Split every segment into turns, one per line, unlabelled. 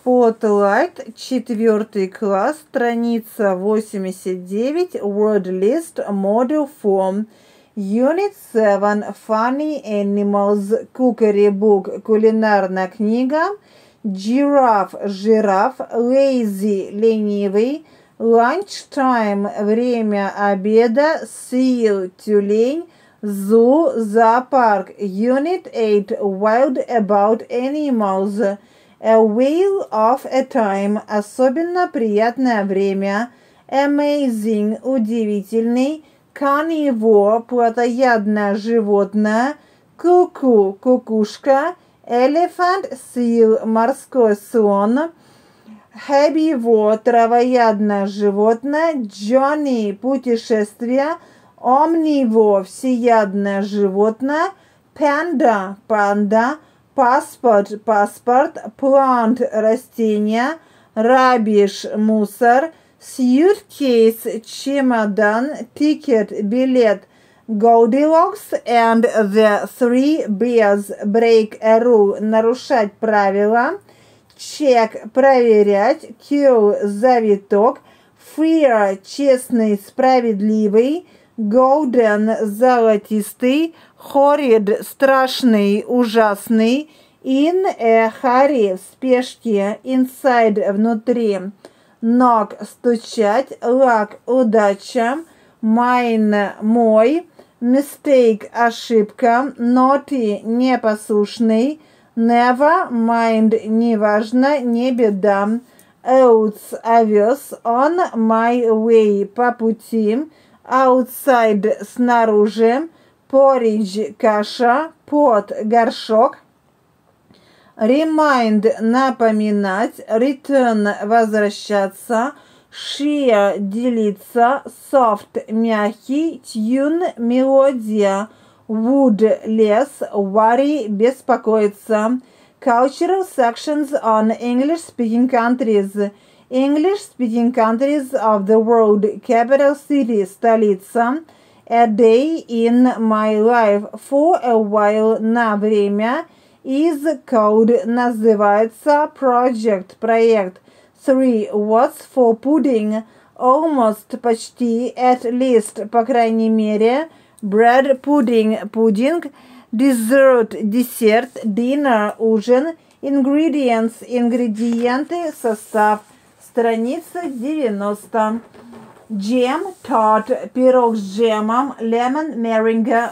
Spotlight, 4 класс, страница 89, Word List, Model Form. Unit 7, Funny Animals, Cookery Book, кулинарная книга. Giraffe, жираф. Lazy, ленивый. Lunchtime, время обеда. Seal, тюлень. Zoo, зоопарк. Unit 8, Wild About Animals. A whale of a time, особенно приятное время. Amazing, удивительный. Carnivore, плотоядное животное. Cuckoo, кукушка. Elephant, seal, морской слон. Herbivore, травоядное животное. Journey, путешествие. Omnivore, всеядное животное. Panda, панда. Passport, паспорт. Plant, растение. Rubbish, мусор. Suitcase, чемодан. Ticket, билет. Goldilocks and the Three Bears, break a rule, нарушать правила. Check, проверять. Kill, завиток. Fair, честный, справедливый. Golden, золотистый. Horrid, страшный, ужасный. In a hurry, в спешке. Inside, внутри. Knock, стучать. Luck, удача. Mine, мой. Mistake, ошибка. Naughty, непослушный. Never mind, неважно, не беда. Oats, овес. On my way, по пути. Outside, снаружи. Porridge, каша. Pot, горшок. Remind, напоминать. Return, возвращаться. Share, делиться. Soft, мягкий. Tune, мелодия. Wood, лес. Worry, беспокоиться. Cultural sections on English-speaking countries. English-speaking countries of the world. Capital city, столица. A day in my life. For a while, на время. Is called, называется. Project, проект. 3. What's for pudding? Almost, почти. At least, по крайней мере. Bread, pudding, пудинг. Dessert, десерт. Dinner, ужин. Ingredients, ингредиенты, состав. Страница 90. Джем, торт, пирог с джемом. Lemon, меринга,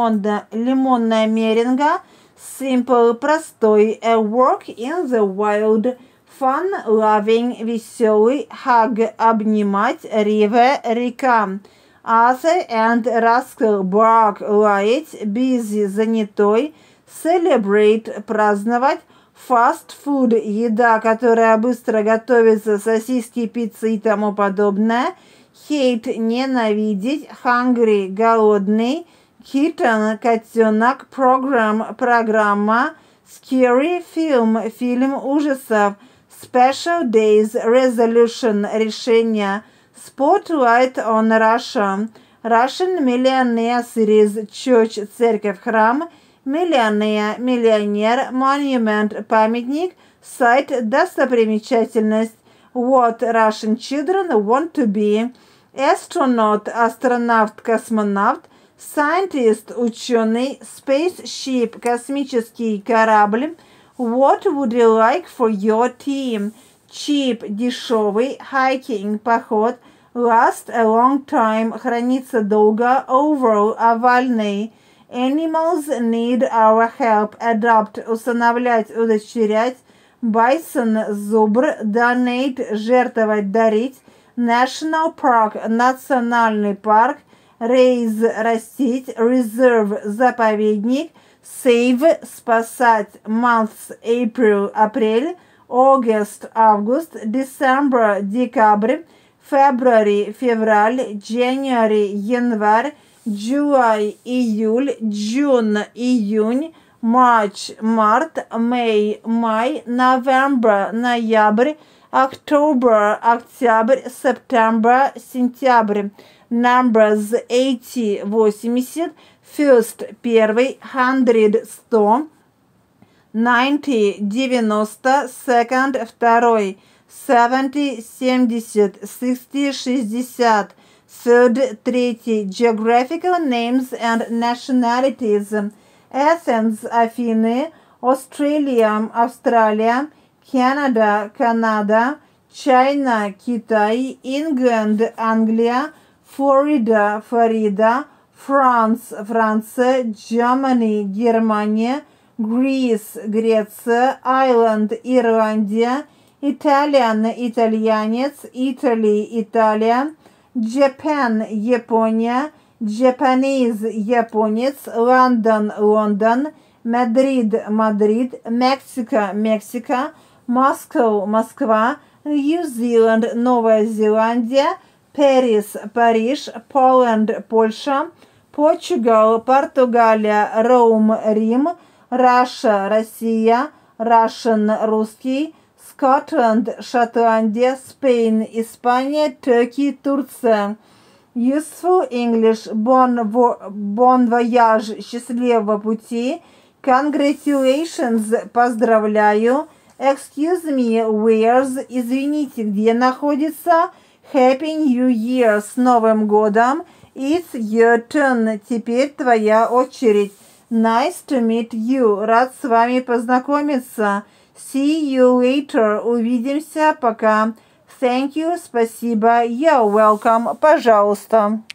лимонная меринга. Simple, простой. A walk in the wild. Fun, loving, веселый. Hug, обнимать. River, река. Arthur and Rascal, bark, лаять. Busy, занятой. Celebrate, праздновать. Fast food, еда, которая быстро готовится, сосиски, пицца и тому подобное. Hate, ненавидеть. Hungry, голодный. Kitten, котенок. Program, программа. Scary, фильм ужасов. Special days, resolution, решение. Spotlight on Russia. Russian Millionaire Series, Church, церковь, храм. Millionaire, миллионер. Monument, памятник. Site, достопримечательность. What Russian children want to be. Astronaut, астронавт, космонавт. Scientist, ученый. Spaceship, космический корабль. What would you like for your team? Cheap, дешевый. Hiking, поход. Last a long time, хранится долго. Oval, овальный. Animals need our help. Adopt, усыновлять, удочерять. Bison, зубр. Donate, жертвовать, дарить. National Park, национальный парк. Raise, растить. Reserve, заповедник. Save, спасать. Months, April, апрель. August, август. December, декабрь. February, февраль. January, январь. July, июль. June, июнь. March, март. May, май. November, ноябрь. October, октябрь. September, сентябрь. Numbers 80, 80. First, первый. 100, 100. 90 – 90, second – второй, 70 – 70, 60 – 60, third – третий, geographical names and nationalities, Athens – Афины, Australia – Австралия, Canada – Канада, China – Китай, England – Англия, Florida – Флорида, France – Франция, Germany – Германия, Greece – Греция, Ireland – Ирландия, Italian – итальянец, Italy – Италия, Japan – Япония, Japanese – японец, London – Лондон, Madrid – Мадрид, Mexico – Мексика, Moscow – Москва, New Zealand – Новая Зеландия, Paris – Париж, Poland – Польша, Portugal – Португалия, Rome – Рим, Russia – Россия, Russian – русский, Scotland – Шотландия, Spain – Испания, Turkey – Турция. Useful English, bon voyage, счастливого пути, congratulations, поздравляю, excuse me, where's, извините, где находится, Happy New Year, с Новым годом, it's your turn, теперь твоя очередь. Nice to meet you, рад с вами познакомиться. See you later, увидимся, пока. Thank you, спасибо, you're welcome, пожалуйста.